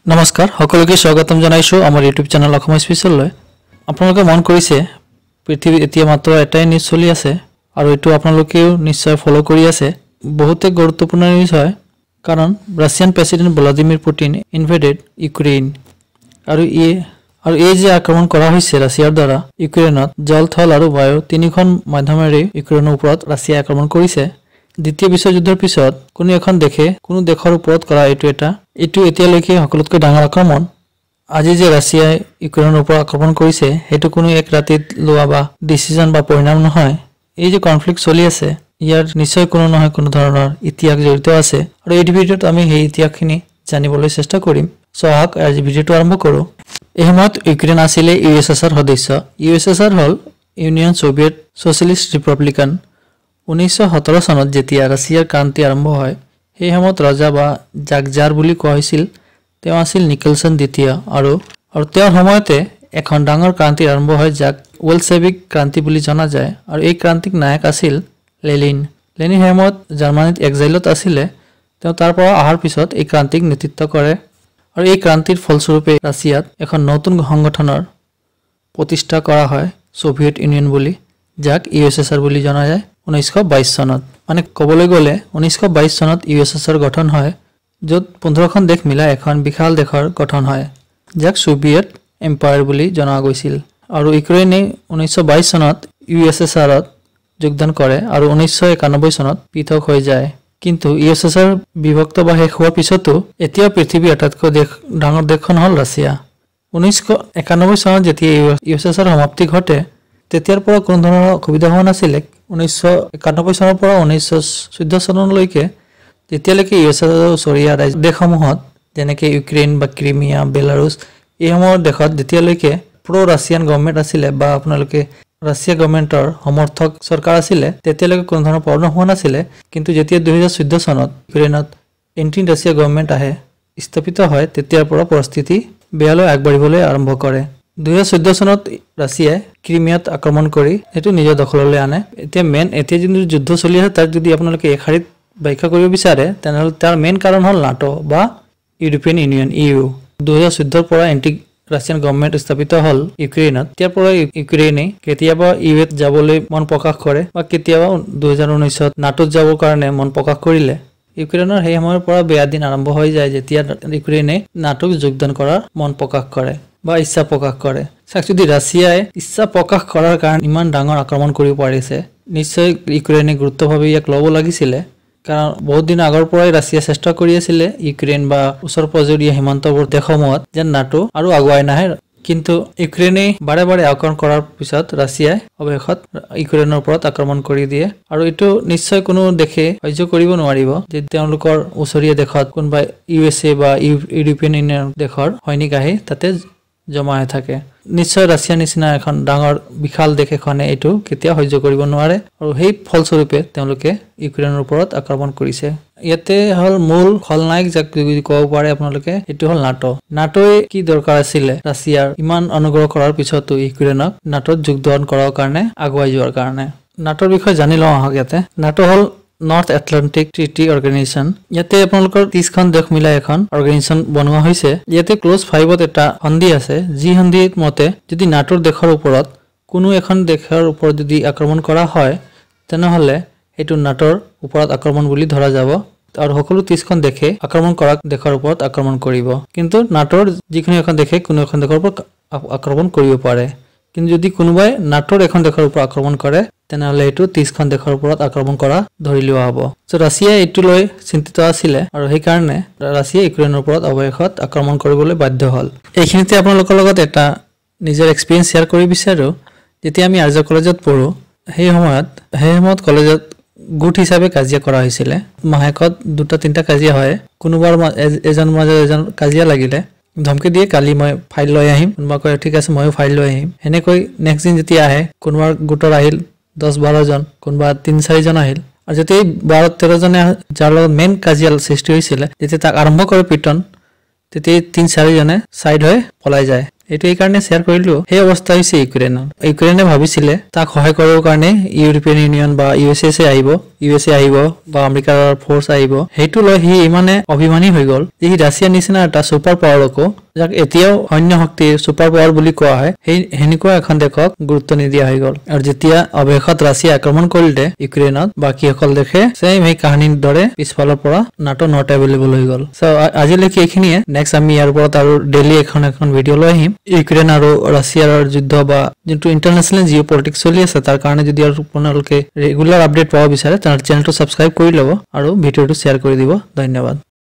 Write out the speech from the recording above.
নমস্কাৰ সকলোকে স্বাগতম জনাইছো আমাৰ ইউটিউব চেনেল অসম স্পেশাললৈ আপোনালোকে মন কৰিছে পৃথিৱীত এতিয়া মাত্ৰ এটাই নিউজ চলি আছে আৰু এটো আপোনালোকেও নিশ্চয় ফলো কৰি আছে বহুতে গুৰুত্বপূৰ্ণ নিউজ হয় কাৰণ Russian president Vladimir Putin invaded Ukraine আৰু এই যে আক্ৰমণ কৰা হৈছে ৰাছিয়াৰ দ্বাৰা ইউক্ৰেইনত জল থল আৰু বায়ু তিনিখন মাধ্যমেৰে ইউক্ৰেইনৰ ওপৰত ৰাছিয়া আক্ৰমণ কৰিছে দ্বিতীয় বিশ্বযুদ্ধৰ পিছত কোনো এখন দেশে কোনো দেশৰ ওপৰত কৰা এটো এতিয়ালৈকে সকলোতকৈ ডাঙৰ আক্ৰমণ আজি যে ৰাছিয়াই ইউক্ৰেইনৰ ওপৰত আক্ৰমণ কৰিছে হেতু কোনো এক ৰাতিত লোৱা বা ডিসিজন বা পৰিণাম নহয় এই যে কনফ্লিক্ট চলি আছে ইয়াৰ নিশ্চয় কোনো নহয় কোনো ধৰণৰ ইতিহাস জড়িত আছে আৰু এই ভিডিঅ'ত আমি সেই ইতিহাসখিনি জানিবলৈ চেষ্টা কৰিম সহাক আজি ভিডিঅ'টো আৰম্ভ কৰো এই সময়ত ইউক্ৰেইন আছিল ইউএছএছআৰ সদস্য ইউএছএছআৰ হল ইউনিয়ন সোভিয়েট সোশ্যালিষ্ট ৰিপাব্লিকান 1917 চনত যেতিয়া ৰাছিয়াৰ ক্ৰান্তি আৰম্ভ হয় সেই সময়ত ৰজা বা জাগজাৰ বুলি কোৱা হৈছিল তেওঁ আছিল নিকলসন দ্বিতীয় আৰু তেওঁৰ সময়তে এখন ডাঙৰ ক্ৰান্তি আৰম্ভ হয় যাক ওলশেভিক ক্ৰান্তি বুলি জনা যায় আৰু এই ক্ৰান্তিক নায়ক আছিল লেনিন হেমত জাৰ্মানীত এক্সাইলত আছিল তেওঁ তাৰ পৰা অহাৰ পিছত এই ক্ৰান্তিক নেতৃত্ব কৰে আৰু এই ক্ৰান্তিৰ ফলস্বৰূপে ৰাছিয়াত এখন নতুন সংগঠনৰ প্ৰতিষ্ঠা কৰা হয় সোভিয়েট ইউনিয়ন বুলি যাক ইউএছএছআৰ বুলি জনা যায় 1922 চনত মানে কবলৈ গলে 1922 চনত ইউএছএছআৰ গঠন হয় যত 15খন দেশ মিলাই এখন বিশাল দেশৰ গঠন হয় যাক সোভিয়েট এম্পায়াৰ বুলি জনা গৈছিল আৰু ইউক্ৰেইনে 1922 চনত ইউএছএছআৰত যোগদান কৰে আৰু 1991 চনত পৃথক হৈ যায় কিন্তু ইউএছএছআৰ বিভক্ত বা শেষ হোৱাৰ পিছতো এতিয়া পৃথিৱীৰ আটাইতকৈ ডাঙৰ দেশখন হ'ল ৰাছিয়া 1991 চনত যেতিয়া ইউএছএছআৰ সমাপ্তি ঘটে তেতিয়াৰ পৰা কোনো ধৰণৰ অসুবিধা হোৱা নাছিল 1991 চনৰ পৰা 1914 চনলৈকে যেতিয়ালৈকে ইউএছএছআৰৰ ওচৰীয়া দেশসমূহত যেনেকে ইউক্ৰেইন বা ক্ৰিমিয়া বেলাৰুছ এই সমূহৰ দেশত যেতিয়ালৈকে প্ৰ ৰাছিয়ান গভৰ্ণমেণ্ট আছিল বা আপোনালোকে ৰাছিয়া গভৰ্ণমেণ্টৰ সমৰ্থক চৰকাৰ আছিল তেতিয়ালৈকে কোনো ধৰণৰ প্ৰব্লেম হোৱা নাছিল কিন্তু যেতিয়া 2014 চনত ইউক্ৰেইনত এন্টি ৰাছিয়া গভৰ্ণমেণ্ট আহে স্থাপিত হয় তেতিয়াৰ পৰা পৰিস্থিতি বেয়ালৈ আগবাঢ়িবলৈ আৰম্ভ কৰে 2014 চনত ৰাছিয়াই ক্ৰিমিয়াত আক্ৰমণ কৰি এটো নিজৰ দখললৈ আনে এতিয়া যিটো যুদ্ধ চলি আছে তাৰ যদি আপোনালোকে এখাৰিত ব্যাখ্যা কৰিব বিচাৰে তেনেহলে তাৰ মেইন কাৰণ হ'ল নাটো বা ইউৰোপিয়ান ইউনিয়ন ইউ 2014 পৰা এন্টি ৰাছিয়ান গভৰ্ণমেণ্ট স্থাপিত হ'ল ইউক্ৰেইনত ইয়াৰ পৰা ইউক্ৰেইনে কেতিয়াবা ইউএত যাবলৈ মন প্ৰকাশ কৰে বা কেতিয়াবা 2019ত নাটোত যাবৰ কাৰণে মন প্ৰকাশ কৰিলে ইউক্ৰেইনৰ সেই সময়ৰ পৰা বেয়া দিন আৰম্ভ হৈ যায় যেতিয়া ইউক্ৰেইনে নাটোক যোগদান কৰাৰ মন প্ৰকাশ কৰে বা ইচ্ছা প্ৰকাশ কৰে যদি ৰাছিয়াই ইচ্ছা প্ৰকাশ কৰাৰ কাৰণে ইমান ডাঙৰ আক্ৰমণ কৰিব পাৰিছে নিশ্চয় ইউক্ৰেইনে গুৰুত্বভাৱে ইয়াক ল'ব লাগিছিল কাৰণ বহুত দিন আগৰ পৰাই ৰাছিয়া চেষ্টা কৰি আছিল ইউক্ৰেইন বা উত্তৰ-পূৰ্বীয় সীমান্তৱৰ্তী দেশসমূহত যে নাটো আৰু আগুৱাই নাহে কিন্তু ইউক্ৰেইনে বাৰে আক্ৰমণ কৰাৰ পিছত ৰাছিয়াই অৱশেষত ইউক্ৰেইনৰ ওপৰত আক্ৰমণ কৰি দিয়ে আৰু এটো নিশ্চয় কোনো দেশে সহ্য কৰিব নোৱাৰিব যে তেওঁলোকৰ ওচৰীয়া দেশত কোনবা ইউএছএ বা ইউৰোপিয়ান ইউনিয়ন দেশৰ সৈনিক আহি তাতে জমা হৈ থাকে নিশ্চয় ৰাছিয়া নিচিনা এখন ডাঙৰ বিশাল দেশ এখনে এটো কেতিয়া সহ্য কৰিব নোৱাৰে আৰু সেই ফলস্বৰূপে তেওঁলোকে ইউক্ৰেইনৰ ওপৰত আক্ৰমণ কৰিছে ইয়াতে হল মূল খলনায়ক যাক ক'ব পাৰে আপোনালোকে এটো হল নাটোৱে কি দৰকাৰ আছিল ৰাছিয়াৰ ইমান অনুগ্ৰহ কৰাৰ পিছতো ইউক্ৰেইনক নাটোত যোগদান কৰাৰ কাৰণে আগুৱাই যোৱাৰ কাৰণে নাটোৰ বিষয়ে জানি লওঁ আহক ইয়াতে নাটো হল নৰ্থ এটলান্টিক ট্ৰিটি অৰ্গেনাইজেশ্যন ইয়াতে আপোনালোকৰ 30খন দেশ মিলাই এখন অৰ্গেনাইজেশ্যন বনোৱা হৈছে ইয়াতে ক্লোজ 5ত এটা সন্ধি আছে যি সন্ধিত মতে যদি নাটোৰ দেশৰ ওপৰত কোনো এখন দেশৰ ওপৰত যদি আক্ৰমণ কৰা হয় তেনেহলে এটো নাটোৰ ওপৰত আক্ৰমণ বুলি ধৰা যাব আৰু সকলো 30খন দেশে আক্ৰমণ কৰা দেশৰ ওপৰত আক্ৰমণ কৰিব কিন্তু নাটোৰ যিকোনো এখন দেশে কোনো এখন দেশৰ ওপৰত আক্ৰমণ কৰিব পাৰে কিন্তু যদি কোনোবাই নাটোৰ এখন দেশৰ ওপৰত আক্ৰমণ কৰে তেনেহলে এটো 30খন দেশৰ ওপৰত আক্ৰমণ কৰা ধৰি লোৱা হ'ব সো ৰাছিয়া এটো লৈ চিন্তিত আছিল আৰু সেই কাৰণে ৰাছিয়া ইউক্ৰেইনৰ ওপৰত অৱশেষত আক্ৰমণ কৰিবলৈ বাধ্য হ'ল এইখিনিতে আপোনালোকৰ লগত এটা নিজৰ এক্সপেৰিয়েন্স শেয়াৰ কৰি বিচাৰো যেতিয়া আমি আৰ্য কলেজত পঢ়ো সেই সময়ত কলেজত গুট হিচাপে কাজিয়া কৰা হৈছিল মাহেকত দুটা তিনটা কাজিয়া হয় কোনোবাৰ এজন কাজিয়া লাগিলে ধমকি দিয়ে কালি মই ফাইল লৈ আহিম কোনবা কয় ঠিক আছে মইও ফাইল লৈ আহিম হেনেকৈ নেক্সট দিন যেতিয়া আহে কোনবাৰ গুটৰ আহিল 10-12 জন কোনবা 3-4 জন আহিল আৰু যেতিয়া 12-13 জনে যাৰ লগত মেইন কাজিয়া সৃষ্টি হৈছিল যেতিয়া তাক আৰম্ভ কৰে পিটন তেতিয়া 3-4 জনে সাইড হৈ পলাই যায় এইটো এই কাৰণে শ্বেয়াৰ কৰিলো সেই অৱস্থা হৈছে ইউক্ৰেনে ভাবিছিলে তাক সহায় কৰাৰ কাৰণে ইউৰোপিয়ান ইউনিয়ন বা ইউএছএ আহিব বা আমেৰিকাৰ ফৰ্চ আহিব সেইটো লৈ সি ইমানে অভিমানী হৈ গ'ল যে সি ৰাছিয়াৰ নিচিনা এটা ছুপাৰ পাৱাৰকো যাক এতিয়াও সৈন্য শক্তিৰ ছুপাৰ পাৱাৰ বুলি কোৱা হয় সেই হেনেকুৱা এখন দেশক গুৰুত্ব নিদিয়া হৈ গ'ল আৰু যেতিয়া অৱশেষত ৰাছিয়া আক্ৰমণ কৰিলে ইউক্ৰেইনত বাকীসকল দেশে সেম এই কাহিনীৰ দৰে পিছফালৰ পৰা নাটো নট এভেইলেবল হৈ গ'ল সো আজিলৈকে এইখিনিয়ে নেক্সট আমি ইয়াৰ ওপৰত আৰু ডেইলি এখন ভিডিঅ' লৈ আহিম ইউক্ৰেইন আৰু ৰাছিয়াৰ যুদ্ধ বা যোনটো ইণ্টাৰনেশ্যনেল জিঅ'পলিটিক্স চলি আছে তাৰ কাৰণে যদি আৰু আপোনালোকে ৰেগুলাৰ আপডেট পাব বিচাৰে তেনে চেনেলটো সাবস্ক্ৰাইব কৰি ল'ব আৰু ভিডিঅ'টো শ্বেয়াৰ কৰি দিব ধন্যবাদ